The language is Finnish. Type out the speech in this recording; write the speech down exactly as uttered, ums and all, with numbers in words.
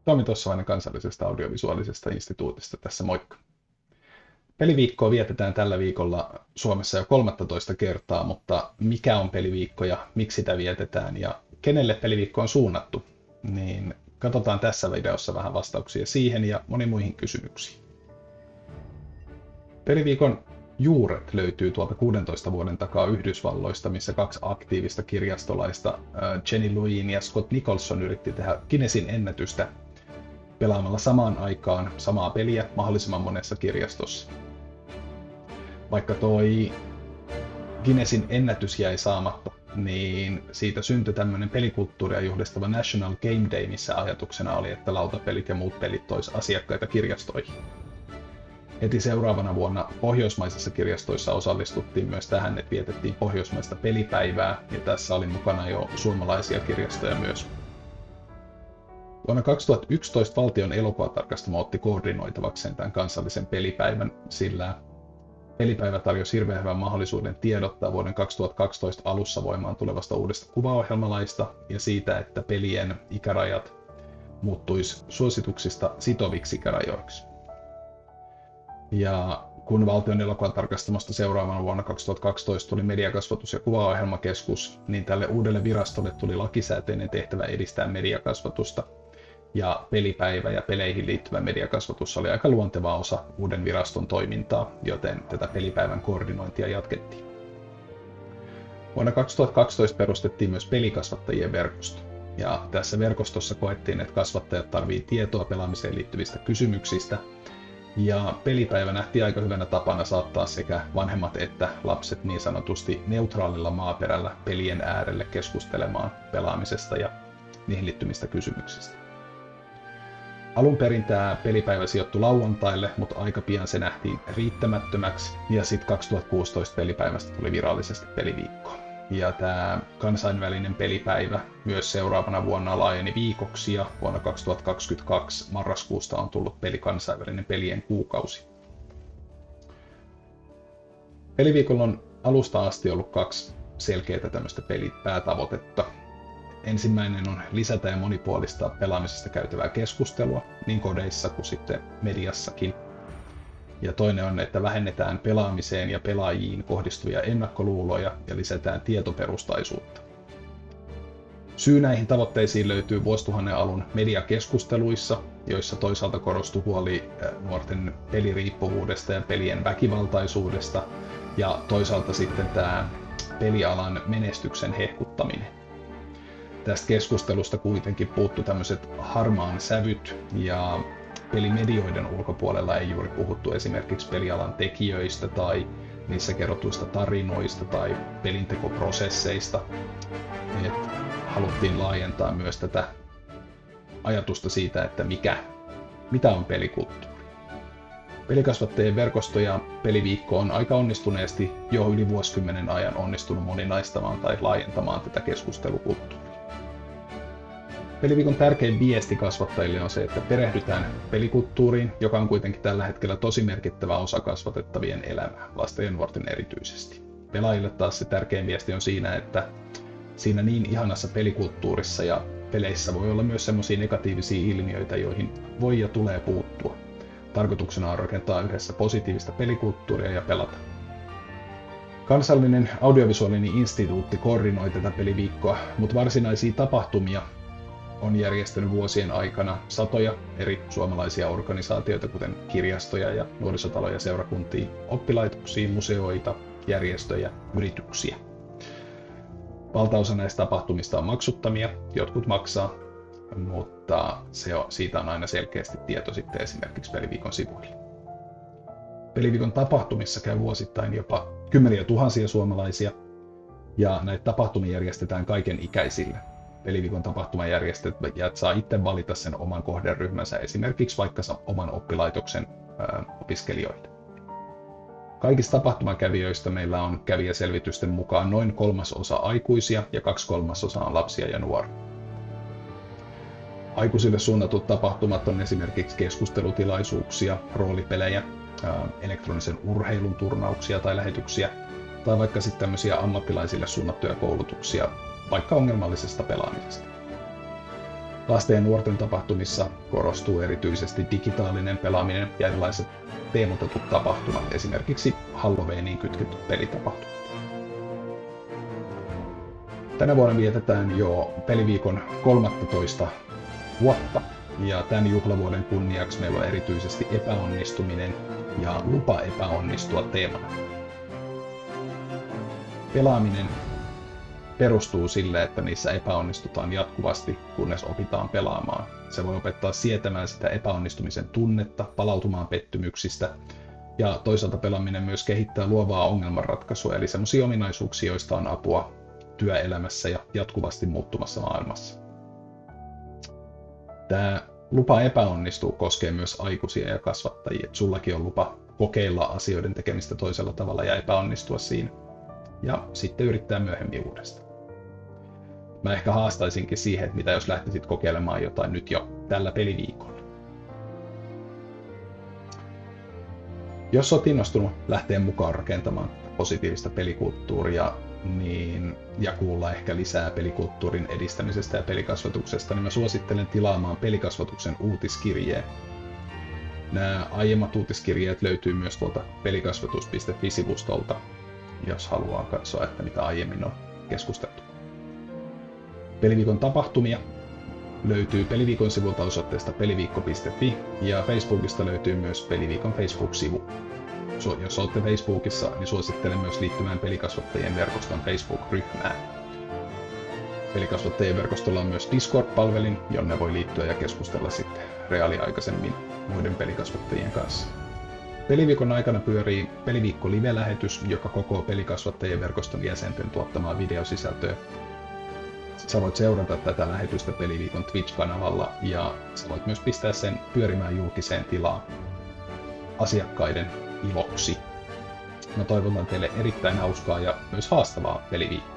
Tomi Tossavainen Kansallisesta audiovisuaalisesta instituutista tässä moikka. Peliviikkoa vietetään tällä viikolla Suomessa jo kolmattatoista kertaa, mutta mikä on peliviikko ja miksi sitä vietetään ja kenelle peliviikko on suunnattu, niin katsotaan tässä videossa vähän vastauksia siihen ja moniin muihin kysymyksiin. Peliviikon juuret löytyy tuolta kuudentoista vuoden takaa Yhdysvalloista, missä kaksi aktiivista kirjastolaista, Jenny Lewin ja Scott Nicholson, yritti tehdä Guinnessin ennätystä pelaamalla samaan aikaan samaa peliä mahdollisimman monessa kirjastossa. Vaikka toi Guinnessin ennätys jäi saamatta, niin siitä syntyi tämmöinen pelikulttuuria juhlistava National Game Day, missä ajatuksena oli, että lautapelit ja muut pelit tois asiakkaita kirjastoihin. Heti seuraavana vuonna pohjoismaisissa kirjastoissa osallistuttiin myös tähän, että vietettiin pohjoismaista pelipäivää, ja tässä oli mukana jo suomalaisia kirjastoja myös. Vuonna kaksituhattayksitoista valtion elokuvatarkastamo otti koordinoitavakseen tämän kansallisen pelipäivän, sillä pelipäivä tarjosi hirveän hyvän mahdollisuuden tiedottaa vuoden kaksituhattakaksitoista alussa voimaan tulevasta uudesta kuvaohjelmalaista ja siitä, että pelien ikärajat muuttuisi suosituksista sitoviksi ikärajoiksi. Ja kun valtion elokuvatarkastamosta seuraavana vuonna kaksituhattakaksitoista tuli mediakasvatus- ja kuvaohjelmakeskus, niin tälle uudelle virastolle tuli lakisääteinen tehtävä edistää mediakasvatusta. Ja pelipäivä ja peleihin liittyvä mediakasvatus oli aika luonteva osa uuden viraston toimintaa, joten tätä pelipäivän koordinointia jatkettiin. Vuonna kaksituhattakaksitoista perustettiin myös pelikasvattajien verkosto. Ja tässä verkostossa koettiin, että kasvattajat tarvitsevat tietoa pelaamiseen liittyvistä kysymyksistä. Ja pelipäivä nähtiin aika hyvänä tapana saattaa sekä vanhemmat että lapset niin sanotusti neutraalilla maaperällä pelien äärelle keskustelemaan pelaamisesta ja niihin liittymistä kysymyksistä. Alun perin tämä pelipäivä sijoittui lauantaille, mutta aika pian se nähtiin riittämättömäksi, ja sitten kaksituhattakuusitoista pelipäivästä tuli virallisesti peliviikko. Ja tämä kansainvälinen pelipäivä myös seuraavana vuonna laajeni viikoksi, ja vuonna kaksituhattakaksikymmentäkaksi marraskuusta on tullut peli kansainvälinen pelien kuukausi. Peliviikolla on alusta asti ollut kaksi selkeää tämmöistä pelipäätavoitetta. Ensimmäinen on lisätä ja monipuolistaa pelaamisesta käytävää keskustelua, niin kodeissa kuin sitten mediassakin. Ja toinen on, että vähennetään pelaamiseen ja pelaajiin kohdistuvia ennakkoluuloja ja lisätään tietoperustaisuutta. Syy näihin tavoitteisiin löytyy vuosituhannen alun mediakeskusteluissa, joissa toisaalta korostui huoli nuorten peliriippuvuudesta ja pelien väkivaltaisuudesta, ja toisaalta sitten tämä pelialan menestyksen hehkuttaminen. Tästä keskustelusta kuitenkin puuttu tämmöiset harmaan sävyt, ja pelimedioiden ulkopuolella ei juuri puhuttu esimerkiksi pelialan tekijöistä tai niissä kerrotuista tarinoista tai pelintekoprosesseista. Et haluttiin laajentaa myös tätä ajatusta siitä, että mikä, mitä on pelikulttuuri. Pelikasvattajien verkosto ja peliviikko on aika onnistuneesti jo yli vuosikymmenen ajan onnistunut moninaistamaan tai laajentamaan tätä keskustelukulttuuria. Peliviikon tärkein viesti kasvattajille on se, että perehdytään pelikulttuuriin, joka on kuitenkin tällä hetkellä tosi merkittävä osa kasvatettavien elämää, lasten ja nuorten erityisesti. Pelaajille taas se tärkein viesti on siinä, että siinä niin ihanassa pelikulttuurissa ja peleissä voi olla myös sellaisia negatiivisia ilmiöitä, joihin voi ja tulee puuttua. Tarkoituksena on rakentaa yhdessä positiivista pelikulttuuria ja pelata. Kansallinen audiovisuaalinen instituutti koordinoi tätä peliviikkoa, mutta varsinaisia tapahtumia on järjestänyt vuosien aikana satoja eri suomalaisia organisaatioita, kuten kirjastoja ja nuorisotaloja, seurakuntia, oppilaitoksia, museoita, järjestöjä, yrityksiä. Valtaosa näistä tapahtumista on maksuttomia, jotkut maksaa, mutta se on, siitä on aina selkeästi tieto sitten esimerkiksi Peliviikon sivuilla. Peliviikon tapahtumissa käy vuosittain jopa kymmeniä tuhansia suomalaisia, ja näitä tapahtumia järjestetään kaiken ikäisille. Peliviikon tapahtumajärjestäjät saa itse valita sen oman kohderyhmänsä, esimerkiksi vaikka oman oppilaitoksen ää, opiskelijoille. Kaikista tapahtumakävijöistä meillä on kävijäselvitysten mukaan noin kolmasosa aikuisia ja kaksi kolmasosaa on lapsia ja nuoria. Aikuisille suunnatut tapahtumat on esimerkiksi keskustelutilaisuuksia, roolipelejä, ää, elektronisen urheilun turnauksia tai lähetyksiä, tai vaikka sitten tämmöisiä ammattilaisille suunnattuja koulutuksia, vaikka ongelmallisesta pelaamisesta. Lasten ja nuorten tapahtumissa korostuu erityisesti digitaalinen pelaaminen ja erilaiset teemotetut tapahtumat, esimerkiksi Halloweeniin kytketyt pelitapahtumat. Tänä vuonna vietetään jo peliviikon kolmastoista vuotta, ja tämän juhlavuoden kunniaksi meillä on erityisesti epäonnistuminen ja lupa epäonnistua teemana. Pelaaminen perustuu sille, että niissä epäonnistutaan jatkuvasti, kunnes opitaan pelaamaan. Se voi opettaa sietämään sitä epäonnistumisen tunnetta, palautumaan pettymyksistä, ja toisaalta pelaaminen myös kehittää luovaa ongelmanratkaisua, eli sellaisia ominaisuuksia, joista on apua työelämässä ja jatkuvasti muuttuvassa maailmassa. Tämä lupa epäonnistuu koskee myös aikuisia ja kasvattajia, että sullakin on lupa kokeilla asioiden tekemistä toisella tavalla ja epäonnistua siinä, ja sitten yrittää myöhemmin uudestaan. Mä ehkä haastaisinkin siihen, että mitä jos lähtisit kokeilemaan jotain nyt jo tällä peliviikolla. Jos olet innostunut lähteä mukaan rakentamaan positiivista pelikulttuuria niin, ja kuulla ehkä lisää pelikulttuurin edistämisestä ja pelikasvatuksesta, niin mä suosittelen tilaamaan pelikasvatuksen uutiskirjeen. Nämä aiemmat uutiskirjeet löytyy myös tuolta pelikasvatus piste fi-sivustolta, jos haluaa katsoa, että mitä aiemmin on keskusteltu. Peliviikon tapahtumia löytyy Peliviikon sivulta osoitteesta peliviikko piste fi ja Facebookista löytyy myös Peliviikon Facebook-sivu. Jos olette Facebookissa, niin suosittelen myös liittymään Pelikasvattajien verkoston Facebook-ryhmään. Pelikasvattajien verkostolla on myös Discord-palvelin, jonne voi liittyä ja keskustella sitten reaaliaikaisemmin muiden pelikasvattajien kanssa. Peliviikon aikana pyörii Peliviikko live-lähetys, joka kokoo Pelikasvattajien verkoston jäsenten tuottamaa videosisältöä. Sä voit seurata tätä lähetystä Peliviikon Twitch-kanavalla ja sä voit myös pistää sen pyörimään julkiseen tilaan asiakkaiden iloksi. Mä toivotan teille erittäin hauskaa ja myös haastavaa peliviikkoa.